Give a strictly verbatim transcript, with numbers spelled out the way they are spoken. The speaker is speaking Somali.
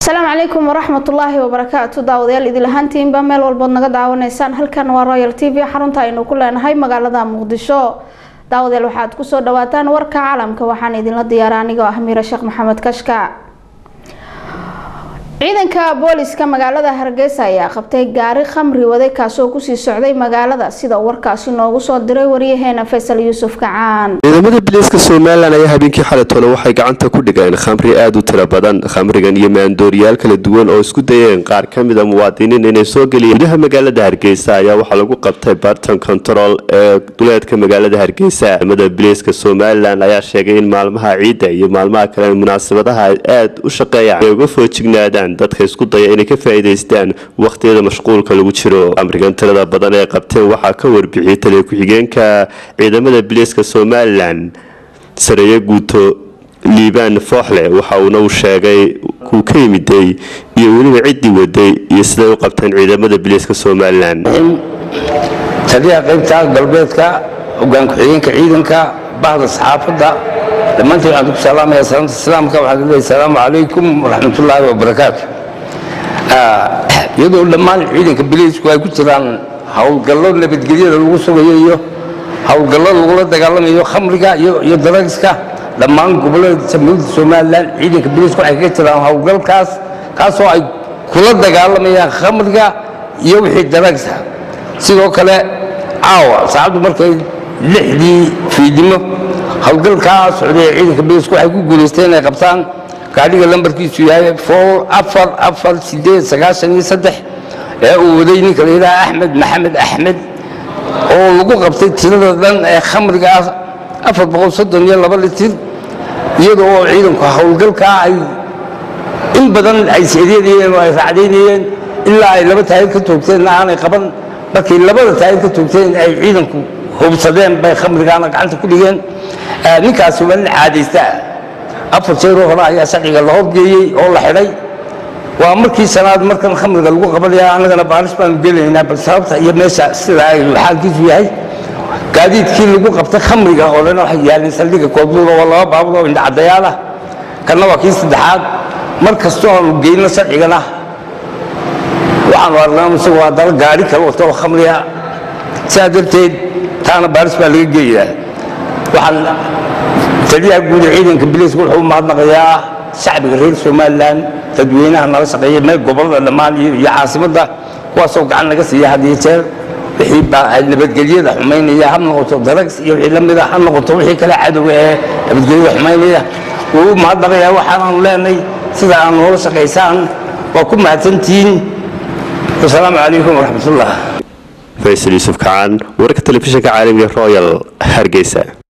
السلام عليكم ورحمة الله وبركاته. داوديال إذا لهانتين بميل والبضنا قد عاونيسان هل كان ورايل تي في حرونتا إنه كلنا هاي مقالة مقدشو. داوديال waxaad ku soo dhawaataan warka caalamka waxaan idin la diyaaraa aniga Ahmiira Sheekh Maxamed Kashka. ciidanka booliska magaalada Hargeysa ayaa qabtay gaari khamri waday kaasoo ku sii socday magaalada sida warkaasi noogu soo diray wariyaheena Faysal Yuusuf Kacaan. ciidamada booliska Soomaaliland ayaa habeenkii xalay tolo waxay gacanta ku dhigeen khamri aad u tiro badan. khamrigan iyo maandooriyaal kala duwan oo isku dayeen qaar kamid ah muwaadiniin inay soo galiyeen gudaha magaalada Hargeysa ayaa waxa lagu qabtay bartan control ee duleedka magaalada Hargeysa. ciidamada booliska Soomaaliland ayaa sheegay in maalmaha ciida iyo maalmaha kale munaasabadaha aad u shaqeeyaan ay uga foojignaadaan dadka isku daya inay ka faa'iideystaan waqtiyada mashquulka lagu jiro. amrigan tirada badan ee qabteen waxa ka warbixiyay taliye ku-xigeenka ciidamada booliska Soomaaliland Sareeye Guuto Liibaan Fooxle waxa uu u sheegay ku ka yimiday iyo weliba cidii waday iyo sida uu qabteen ciidamada booliska Soomaaliland. taliye qaybta galbeedka hoggaan ku-xigeenka ciidanka bahda saxaafadda لمانتي عندك سلام يا سلام السلام كم السلام عليكم ورحمة الله وبركاته. يدو لما عيدن كبليس كوي كتران هاو قالوا لنا بتجديد الوصول يو هاو قالوا الغلط دقالهم يو خمركا يو يدرجسكا لما قبل تسميد سومالان عيدن كبليس كوي كتران هاو قال كاس كاسو أي كل دقالهم يا خمركا يو حد درجسها سيرو كلا عاوا سعد مركز لحدي في دمه hawgal ka socday ciidanka booliska waxay ku guuleysteen ay qabtaan gaariga lambarkiisu yahay afar afar sideed sagaashan iyo saddex ee uu waday ninka leeyahay Axmed Maxamed Axmed oo lagu qabtay tirada dhan ee khamriga afar boqol soddon iyo laba litir iyadoo ciidanku hawlgalka ay in badan ay seediyeen oo ay raacdeeyeen ilaa ay laba taayir ka toogteen aanay qaban markii labada taayir ka toogteen ay ciidanku hubsadeen bay khamrigaana gacanta ku dhigeen ninkaas waa caadaysta afar jeer hore ayaa saqiga la horgeeyay oo la xidhay waa markii sanaad markan khamriga lagu qabanayaa anagana baaris baan galeynaa bal sababta iyo meesha sida ay xaalkiisu yahay gaadiidkii lagu qabtay khamriga oo dhan waxa yaalin saldhiga koobduur oo laba baabuur oo indha cadayaala kana waa kii saddexaad markastoo aan geeyno saqigana waxaan warnaa mise waa dal gaari kale wato khamriga saadarteed taana baaris baa laga geeyaa waxaan taliyaha guud ee ciidanka booliska wuxuu mahadnaqayaa shacbiga reer Soomaaliland dadweynaha nala shaqeeyay meel gobolada dhamaan iyo caasimadda kuwaasoo gacan laga siiyay had iyo jeer wixii nabadgelyada xumeynaya ha noqoto drugs iyo wixii la mid ah ha noqoto wixii kale cadow ee nabadgelyada xumeynaya uu mahadnaqayaa waxaan leenahay sida aan noola shaqeysaan waa ku mahadsantiin. Assalaamu calaykum waraxmatullaah. Faysal Yuusuf Kacaan warka telefishinka caalamiga Royal Hargeysa.